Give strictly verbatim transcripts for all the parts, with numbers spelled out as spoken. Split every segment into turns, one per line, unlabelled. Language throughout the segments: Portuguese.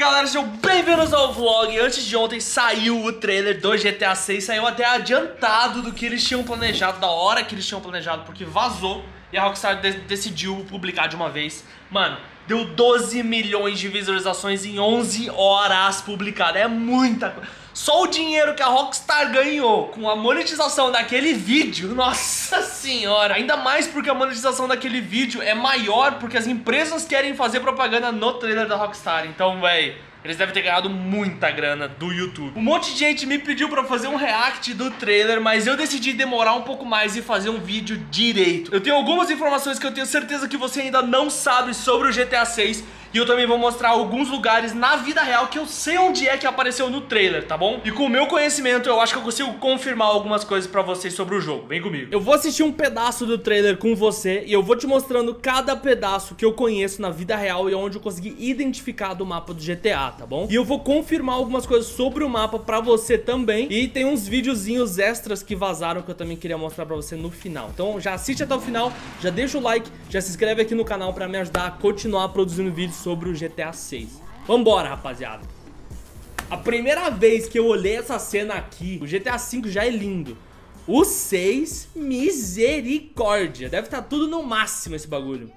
galera, sejam bem-vindos ao vlog. Antes de ontem saiu o trailer do G T A seis. Saiu até adiantado do que eles tinham planejado, da hora que eles tinham planejado, porque vazou e a Rockstar de decidiu publicar de uma vez. Mano, deu doze milhões de visualizações em onze horas publicada. É muita coisa. Só o dinheiro que a Rockstar ganhou com a monetização daquele vídeo, nossa senhora. Ainda mais porque a monetização daquele vídeo é maior porque as empresas querem fazer propaganda no trailer da Rockstar. Então, véi, eles devem ter ganhado muita grana do YouTube. Um monte de gente me pediu pra fazer um react do trailer, mas eu decidi demorar um pouco mais e fazer um vídeo direito. Eu tenho algumas informações que eu tenho certeza que você ainda não sabe sobre o G T A seis. E eu também vou mostrar alguns lugares na vida real que eu sei onde é que apareceu no trailer, tá bom? E com o meu conhecimento eu acho que eu consigo confirmar algumas coisas pra vocês sobre o jogo. Vem comigo. Eu vou assistir um pedaço do trailer com você e eu vou te mostrando cada pedaço que eu conheço na vida real e onde eu consegui identificar do mapa do G T A, tá bom? E eu vou confirmar algumas coisas sobre o mapa pra você também. E tem uns videozinhos extras que vazaram que eu também queria mostrar pra você no final. Então já assiste até o final, já deixa o like, já se inscreve aqui no canal pra me ajudar a continuar produzindo vídeos sobre o G T A seis. Vambora, rapaziada. A primeira vez que eu olhei essa cena aqui, o G T A cinco já é lindo. O seis, misericórdia. Deve estar tudo no máximo esse bagulho.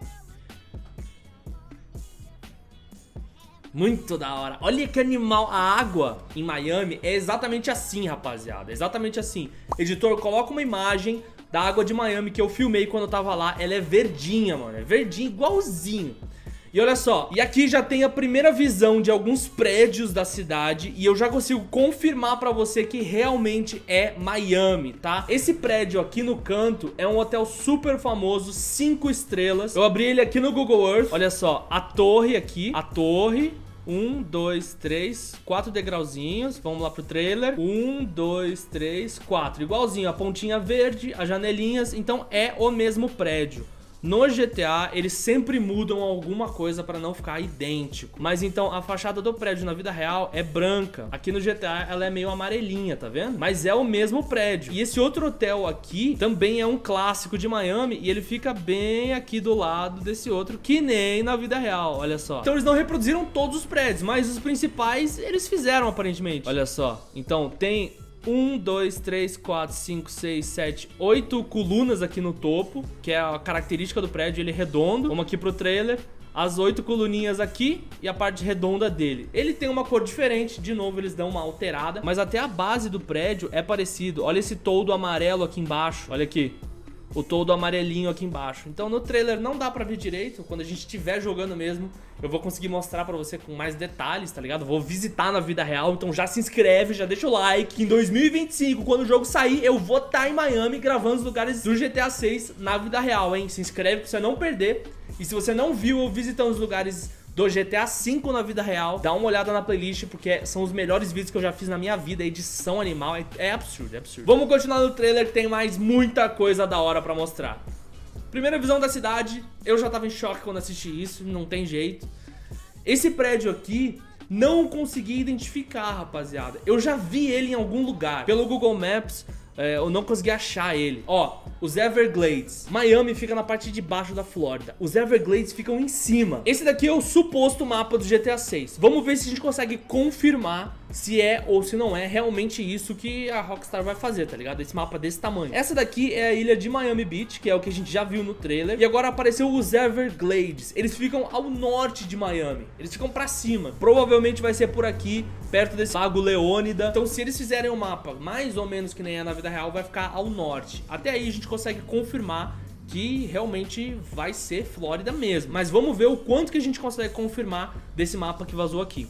Muito da hora. Olha que animal. A água em Miami é exatamente assim, rapaziada. Exatamente assim. Editor, coloca uma imagem da água de Miami que eu filmei quando eu tava lá. Ela é verdinha, mano. É verdinha, igualzinho. E olha só, e aqui já tem a primeira visão de alguns prédios da cidade e eu já consigo confirmar pra você que realmente é Miami, tá? Esse prédio aqui no canto é um hotel super famoso, cinco estrelas. Eu abri ele aqui no Google Earth, olha só, a torre aqui, a torre... Um, dois, três, quatro degrauzinhos. Vamos lá pro trailer. Um, dois, três, quatro. Igualzinho, a pontinha verde, as janelinhas. Então é o mesmo prédio. No G T A, eles sempre mudam alguma coisa pra não ficar idêntico. Mas então, a fachada do prédio na vida real é branca. Aqui no G T A, ela é meio amarelinha, tá vendo? Mas é o mesmo prédio. E esse outro hotel aqui também é um clássico de Miami e ele fica bem aqui do lado desse outro, que nem na vida real, olha só. Então eles não reproduziram todos os prédios, mas os principais eles fizeram aparentemente. Olha só, então tem... um, dois, três, quatro, cinco, seis, sete, oito colunas aqui no topo, que é a característica do prédio, ele é redondo. Vamos aqui pro trailer. As oito coluninhas aqui e a parte redonda dele. Ele tem uma cor diferente, de novo eles dão uma alterada, mas até a base do prédio é parecido. Olha esse toldo amarelo aqui embaixo, olha aqui. O toldo amarelinho aqui embaixo. Então no trailer não dá pra ver direito. Quando a gente estiver jogando mesmo, eu vou conseguir mostrar pra você com mais detalhes, tá ligado? Vou visitar na vida real, então já se inscreve, já deixa o like. Em dois mil e vinte e cinco, quando o jogo sair, eu vou estar em Miami gravando os lugares do G T A seis na vida real, hein? Se inscreve pra você não perder. E se você não viu eu visitando os lugares do G T A cinco na vida real, dá uma olhada na playlist, porque são os melhores vídeos que eu já fiz na minha vida. A edição animal é, é absurdo, é absurdo. Vamos continuar no trailer que tem mais muita coisa da hora pra mostrar. Primeira visão da cidade, eu já tava em choque quando assisti isso, não tem jeito. Esse prédio aqui, não consegui identificar, rapaziada. Eu já vi ele em algum lugar, pelo Google Maps. É, eu não consegui achar ele. Ó, os Everglades. Miami fica na parte de baixo da Flórida. Os Everglades ficam em cima. Esse daqui é o suposto mapa do G T A seis. Vamos ver se a gente consegue confirmar se é ou se não é realmente isso que a Rockstar vai fazer, tá ligado? Esse mapa desse tamanho. Essa daqui é a ilha de Miami Beach, que é o que a gente já viu no trailer. E agora apareceu os Everglades. Eles ficam ao norte de Miami. Eles ficam pra cima. Provavelmente vai ser por aqui, perto desse lago Leônida. Então se eles fizerem um mapa mais ou menos que nem é na vida real, vai ficar ao norte. Até aí a gente consegue confirmar que realmente vai ser Flórida mesmo. Mas vamos ver o quanto que a gente consegue confirmar desse mapa que vazou aqui.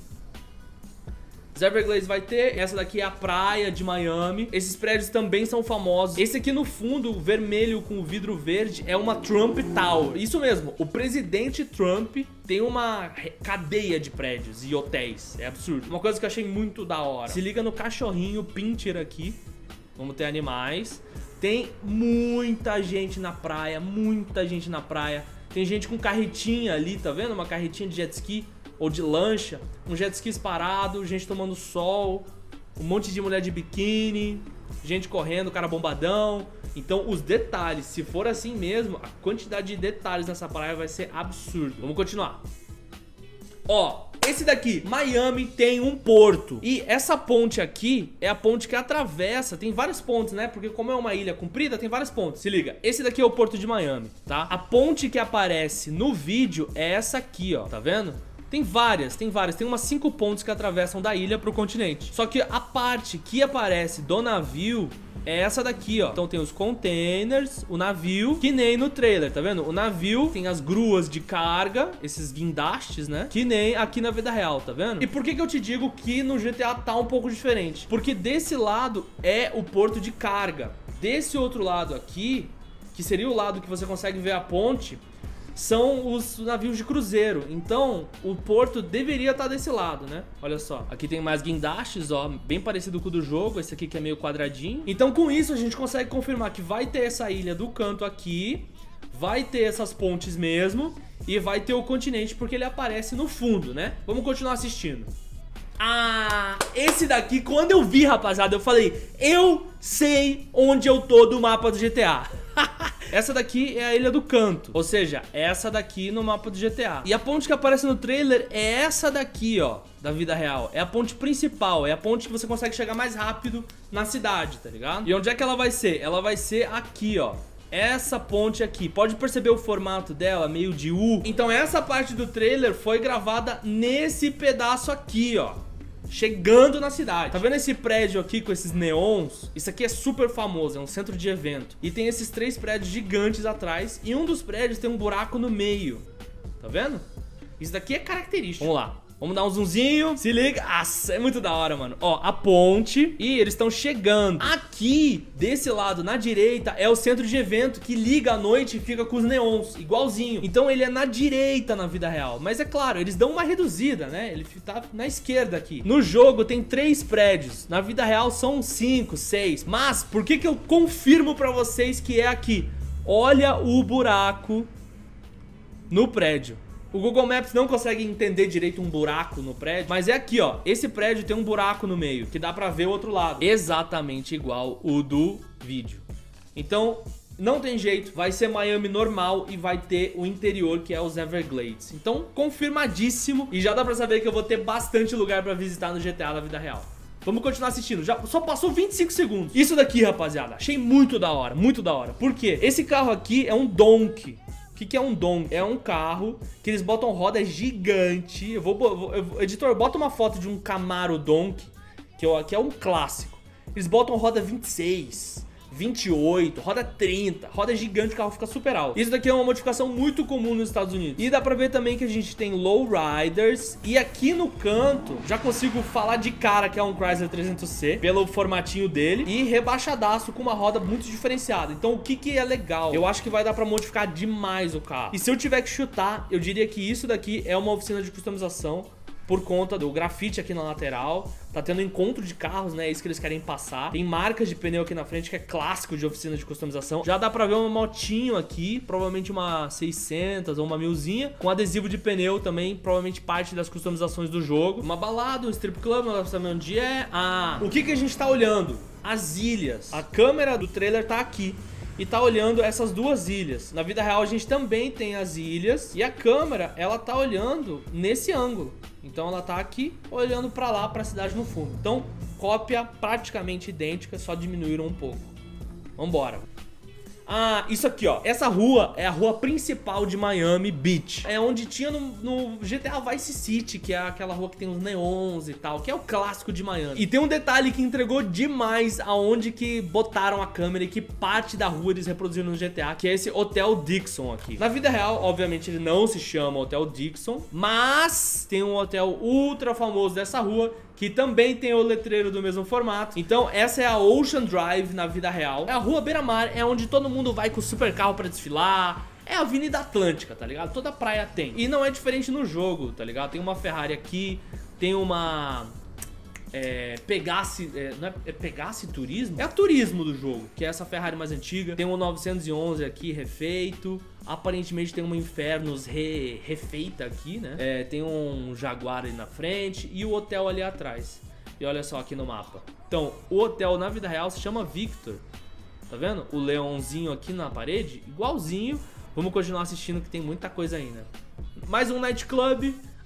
Os Everglades vai ter, essa daqui é a praia de Miami. Esses prédios também são famosos. Esse aqui no fundo, o vermelho com o vidro verde, é uma Trump Tower. Isso mesmo, o presidente Trump tem uma cadeia de prédios e hotéis. É absurdo. Uma coisa que eu achei muito da hora. Se liga no cachorrinho Pincher aqui. Vamos ter animais. Tem muita gente na praia, muita gente na praia. Tem gente com carretinha ali, tá vendo? Uma carretinha de jet ski ou de lancha. Um jet ski parado, gente tomando sol. Um monte de mulher de biquíni. Gente correndo, cara bombadão. Então os detalhes, se for assim mesmo, a quantidade de detalhes nessa praia vai ser absurdo. Vamos continuar. Ó, Esse daqui, Miami, tem um porto. E essa ponte aqui é a ponte que atravessa. Tem várias pontes, né? Porque como é uma ilha comprida, tem várias pontes. Se liga, esse daqui é o porto de Miami, tá? A ponte que aparece no vídeo é essa aqui, ó. Tá vendo? Tem várias, tem várias. Tem umas cinco pontes que atravessam da ilha pro continente. Só que a parte que aparece do navio é essa daqui, ó. Então tem os containers, o navio, que nem no trailer, tá vendo? O navio tem as gruas de carga, esses guindastes, né? Que nem aqui na vida real, tá vendo? E por que que eu te digo que no G T A tá um pouco diferente? Porque desse lado é o porto de carga. Desse outro lado aqui, que seria o lado que você consegue ver a ponte, são os navios de cruzeiro. Então o porto deveria estar desse lado, né? Olha só, aqui tem mais guindastes, ó, bem parecido com o do jogo. Esse aqui que é meio quadradinho. Então com isso a gente consegue confirmar que vai ter essa ilha do canto aqui, vai ter essas pontes mesmo, e vai ter o continente porque ele aparece no fundo, né? Vamos continuar assistindo. Ah, esse daqui, quando eu vi, rapaziada, eu falei, eu sei onde eu tô do mapa do G T A. Essa daqui é a Ilha do Canto, ou seja, essa daqui no mapa do G T A. E a ponte que aparece no trailer é essa daqui, ó, da vida real. É a ponte principal, é a ponte que você consegue chegar mais rápido na cidade, tá ligado? E onde é que ela vai ser? Ela vai ser aqui, ó. Essa ponte aqui, pode perceber o formato dela, meio de U. Então essa parte do trailer foi gravada nesse pedaço aqui, ó, chegando na cidade. Tá vendo esse prédio aqui com esses neons? Isso aqui é super famoso, é um centro de evento. E tem esses três prédios gigantes atrás, e um dos prédios tem um buraco no meio. Tá vendo? Isso daqui é característico. Vamos lá. Vamos dar um zoomzinho. Se liga. Nossa, é muito da hora, mano. Ó, a ponte. E eles estão chegando. Aqui, desse lado, na direita, é o centro de evento que liga à noite e fica com os neons. Igualzinho. Então ele é na direita na vida real. Mas é claro, eles dão uma reduzida, né? Ele tá na esquerda aqui. No jogo tem três prédios. Na vida real são cinco, seis. Mas, por que que eu confirmo pra vocês que é aqui? Olha o buraco no prédio. O Google Maps não consegue entender direito um buraco no prédio, mas é aqui, ó. Esse prédio tem um buraco no meio, que dá pra ver o outro lado. Exatamente igual o do vídeo. Então, não tem jeito. Vai ser Miami normal e vai ter o interior, que é os Everglades. Então, confirmadíssimo. E já dá pra saber que eu vou ter bastante lugar pra visitar no G T A da vida real. Vamos continuar assistindo. Já só passou vinte e cinco segundos. Isso daqui, rapaziada, achei muito da hora, muito da hora. Por quê? Esse carro aqui é um Donk. O que que é um Donk? É um carro que eles botam roda gigante. Eu vou, vou eu, editor, bota uma foto de um Camaro Donk, que, eu, que é um clássico. Eles botam roda vinte e seis, vinte e oito, roda trinta, roda gigante, o carro fica super alto. Isso daqui é uma modificação muito comum nos Estados Unidos. E dá pra ver também que a gente tem lowriders. E aqui no canto, já consigo falar de cara que é um Chrysler trezentos C, pelo formatinho dele. E rebaixadaço com uma roda muito diferenciada. Então o que que é legal? Eu acho que vai dar pra modificar demais o carro. E se eu tiver que chutar, eu diria que isso daqui é uma oficina de customização, por conta do grafite aqui na lateral. Tá tendo encontro de carros, né? É isso que eles querem passar. Tem marcas de pneu aqui na frente, que é clássico de oficina de customização. Já dá pra ver uma motinho aqui, provavelmente uma seiscentos ou uma milzinha, com adesivo de pneu também, provavelmente parte das customizações do jogo. Uma balada, um strip club, não dá pra saber onde é. Ah, o que que a gente tá olhando? As ilhas. A câmera do trailer tá aqui e tá olhando essas duas ilhas. Na vida real a gente também tem as ilhas, e a câmera, ela tá olhando nesse ângulo. Então ela tá aqui olhando pra lá, pra cidade no fundo. Então, cópia praticamente idêntica, só diminuíram um pouco. Vambora. Ah, isso aqui, ó. Essa rua é a rua principal de Miami Beach. É onde tinha no, no G T A Vice City, que é aquela rua que tem os neons e tal, que é o clássico de Miami. E tem um detalhe que entregou demais aonde que botaram a câmera e que parte da rua eles reproduziram no G T A, que é esse Hotel Dixon aqui. Na vida real, obviamente, ele não se chama Hotel Dixon, mas tem um hotel ultra famoso dessa rua, que também tem o letreiro do mesmo formato. Então essa é a Ocean Drive na vida real. É a rua beira-mar, é onde todo mundo vai com o super carro pra desfilar. É a Avenida Atlântica, tá ligado? Toda praia tem. E não é diferente no jogo, tá ligado? Tem uma Ferrari aqui, tem uma... É, Pegasse, é, não é, é Pegasse Turismo? É a Turismo do jogo, que é essa Ferrari mais antiga. Tem um novecentos e onze aqui, refeito. Aparentemente tem uma Infernos re, refeita aqui, né? É, tem um Jaguar ali na frente e o hotel ali atrás. E olha só aqui no mapa. Então, o hotel na vida real se chama Victor. Tá vendo? O leãozinho aqui na parede, igualzinho. Vamos continuar assistindo que tem muita coisa ainda. Mais um nightclub.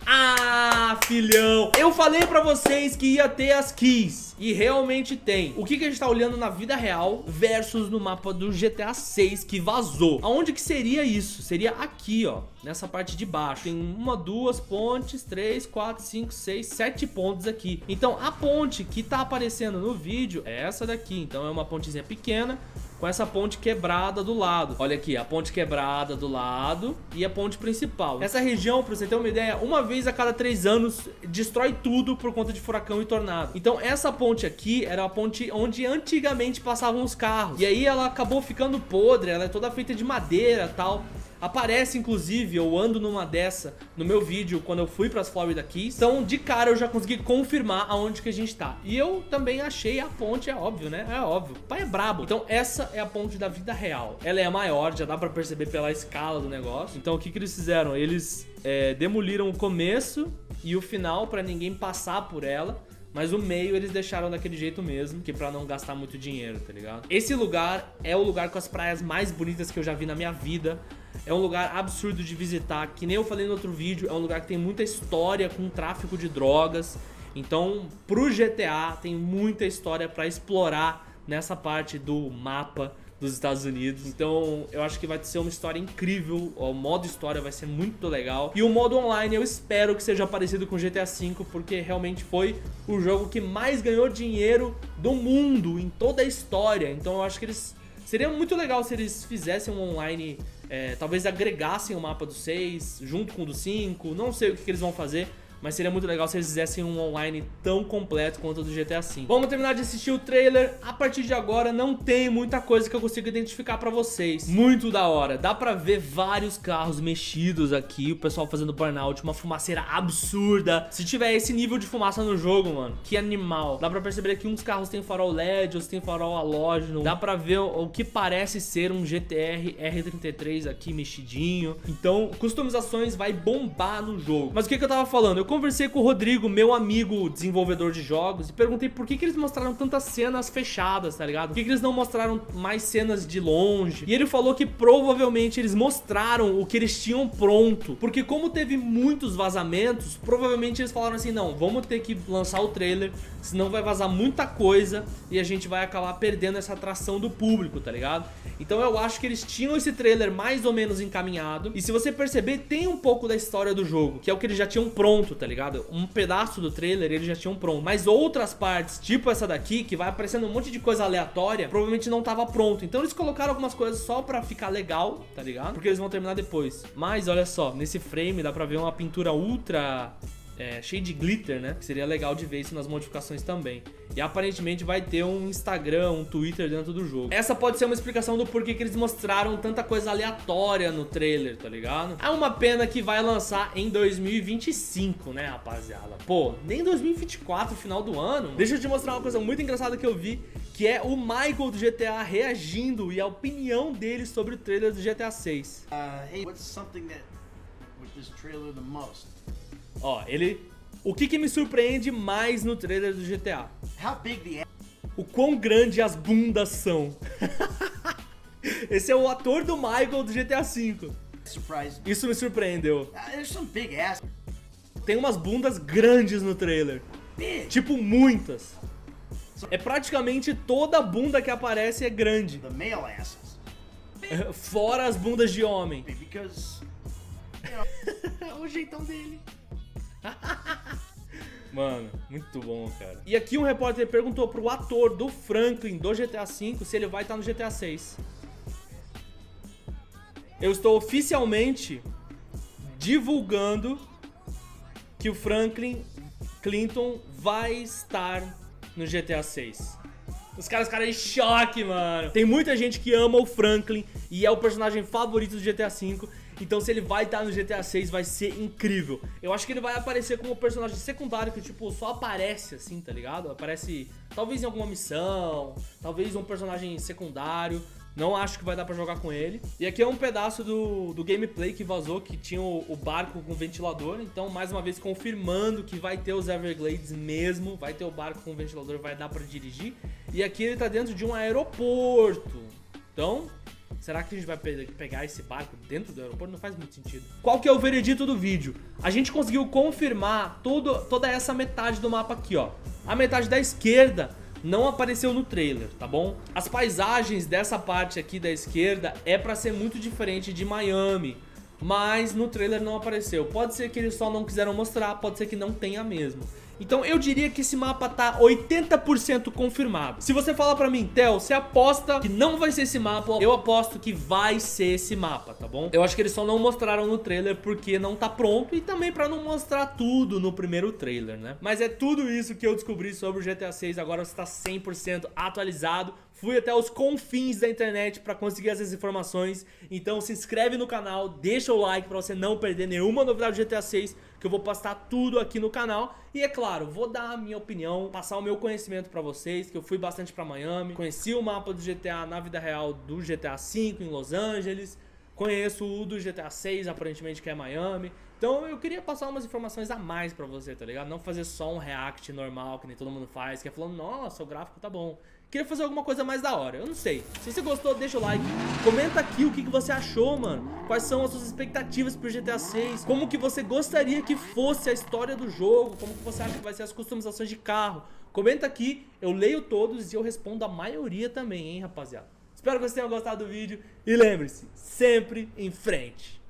Ah, filhão! Eu falei pra vocês que ia ter as keys. E realmente tem. O que, que a gente tá olhando na vida real versus no mapa do G T A seis que vazou. Aonde que seria isso? Seria aqui, ó. Nessa parte de baixo. Tem uma, duas pontes, três, quatro, cinco, seis, sete pontos aqui. Então a ponte que tá aparecendo no vídeo é essa daqui. Então é uma pontezinha pequena com essa ponte quebrada do lado. Olha aqui, a ponte quebrada do lado e a ponte principal. Essa região, pra você ter uma ideia, uma vez a cada três anos destrói tudo por conta de furacão e tornado. Então essa ponte aqui era a ponte onde antigamente passavam os carros. E aí ela acabou ficando podre, ela é toda feita de madeira e tal. Aparece, inclusive, eu ando numa dessa no meu vídeo quando eu fui pras Florida Keys. Então, de cara, eu já consegui confirmar aonde que a gente tá. E eu também achei a ponte, é óbvio, né? É óbvio. O pai é brabo. Então, essa é a ponte da vida real. Ela é maior, já dá pra perceber pela escala do negócio. Então, o que que eles fizeram? Eles é, demoliram o começo e o final pra ninguém passar por ela. Mas o meio eles deixaram daquele jeito mesmo, que pra não gastar muito dinheiro, tá ligado? Esse lugar é o lugar com as praias mais bonitas que eu já vi na minha vida. É um lugar absurdo de visitar, que nem eu falei no outro vídeo, é um lugar que tem muita história com tráfico de drogas. Então, pro G T A tem muita história pra explorar nessa parte do mapa dos Estados Unidos. Então eu acho que vai ser uma história incrível. O modo história vai ser muito legal. E o modo online eu espero que seja parecido com o G T A cinco, porque realmente foi o jogo que mais ganhou dinheiro do mundo em toda a história. Então eu acho que eles... seria muito legal se eles fizessem um online, é, talvez agregassem o mapa do seis junto com o do cinco. Não sei o que, que eles vão fazer, mas seria muito legal se eles fizessem um online tão completo quanto o do G T A cinco. Vamos terminar de assistir o trailer. A partir de agora não tem muita coisa que eu consigo identificar pra vocês. Muito da hora. Dá pra ver vários carros mexidos aqui, o pessoal fazendo burnout, uma fumaceira absurda. Se tiver esse nível de fumaça no jogo, mano, que animal. Dá pra perceber que uns carros tem farol L E D, outros tem farol halógeno. Dá pra ver o que parece ser um G T R R trinta e três aqui mexidinho. Então, customizações vai bombar no jogo. Mas o que que eu tava falando? Eu conversei com o Rodrigo, meu amigo desenvolvedor de jogos, e perguntei por que que eles mostraram tantas cenas fechadas, tá ligado? Por que que eles não mostraram mais cenas de longe? E ele falou que provavelmente eles mostraram o que eles tinham pronto, porque como teve muitos vazamentos, provavelmente eles falaram assim, não, vamos ter que lançar o trailer, senão vai vazar muita coisa e a gente vai acabar perdendo essa atração do público, tá ligado? Então eu acho que eles tinham esse trailer mais ou menos encaminhado, e se você perceber, tem um pouco da história do jogo, que é o que eles já tinham pronto, tá ligado? Um pedaço do trailer eles já tinham pronto, mas outras partes, tipo essa daqui, que vai aparecendo um monte de coisa aleatória, provavelmente não tava pronto. Então eles colocaram algumas coisas só pra ficar legal, tá ligado? Porque eles vão terminar depois. Mas olha só, nesse frame dá pra ver uma pintura ultra... É, cheio de glitter, né? Que seria legal de ver isso nas modificações também. E aparentemente vai ter um Instagram, um Twitter dentro do jogo. Essa pode ser uma explicação do porquê que eles mostraram tanta coisa aleatória no trailer, tá ligado? É uma pena que vai lançar em dois mil e vinte e cinco, né, rapaziada? Pô, nem dois mil e vinte e quatro, final do ano. Deixa eu te mostrar uma coisa muito engraçada que eu vi, que é o Michael do G T A reagindo e a opinião dele sobre o trailer do G T A seis.
Uh, hey, what's something that with this trailer the most?
Ó, ele... O que que me surpreende mais no trailer do G T A?
How big the
O quão grande as bundas são. Esse é o ator do Michael do G T A cinco.
surprise?
Isso me surpreendeu.
Uh, there's some big ass.
Tem umas bundas grandes no trailer.
Big.
Tipo, muitas. É praticamente toda bunda que aparece é grande.
The male asses.
Fora as bundas de homem.
Because you know,
O jeitão dele. Mano, muito bom, cara. E aqui um repórter perguntou pro ator do Franklin do G T A cinco se ele vai estar no G T A seis. Eu estou oficialmente divulgando que o Franklin Clinton vai estar no G T A seis. Os caras ficaram em choque, mano. Tem muita gente que ama o Franklin e é o personagem favorito do G T A cinco. Então se ele vai estar no G T A seis vai ser incrível. Eu acho que ele vai aparecer como um personagem secundário que tipo só aparece assim, tá ligado? Aparece talvez em alguma missão, talvez um personagem secundário. Não acho que vai dar pra jogar com ele. E aqui é um pedaço do, do gameplay que vazou, que tinha o, o barco com ventilador. Então, mais uma vez, confirmando que vai ter os Everglades mesmo. Vai ter o barco com ventilador, vai dar pra dirigir. E aqui ele tá dentro de um aeroporto. Então, Será que a gente vai pe pegar esse barco dentro do aeroporto? Não faz muito sentido. Qual que é o veredito do vídeo? A gente conseguiu confirmar todo, toda essa metade do mapa aqui, ó. A metade da esquerda não apareceu no trailer, tá bom? As paisagens dessa parte aqui da esquerda é pra ser muito diferente de Miami, mas no trailer não apareceu. Pode ser que eles só não quiseram mostrar, pode ser que não tenha mesmo. Então eu diria que esse mapa tá oitenta por cento confirmado. Se você falar pra mim, Theo, você aposta que não vai ser esse mapa, eu aposto que vai ser esse mapa, tá bom? Eu acho que eles só não mostraram no trailer porque não tá pronto e também pra não mostrar tudo no primeiro trailer, né? Mas é tudo isso que eu descobri sobre o G T A seis, agora está cem por cento atualizado. Fui até os confins da internet pra conseguir essas informações, então se inscreve no canal, deixa o like pra você não perder nenhuma novidade do G T A seis, que eu vou postar tudo aqui no canal. E é claro, vou dar a minha opinião, passar o meu conhecimento pra vocês, que eu fui bastante pra Miami, conheci o mapa do G T A na vida real do G T A cinco em Los Angeles, conheço o do G T A seis, aparentemente, que é Miami. Então eu queria passar umas informações a mais pra você, tá ligado? Não fazer só um react normal, que nem todo mundo faz, que é falando, nossa, o gráfico tá bom. Queria fazer alguma coisa mais da hora, eu não sei. Se você gostou, deixa o like. Comenta aqui o que que você achou, mano. Quais são as suas expectativas pro G T A seis. Como que você gostaria que fosse a história do jogo. Como que você acha que vai ser as customizações de carro. Comenta aqui, eu leio todos e eu respondo a maioria também, hein, rapaziada. Espero que vocês tenham gostado do vídeo. E lembre-se, sempre em frente.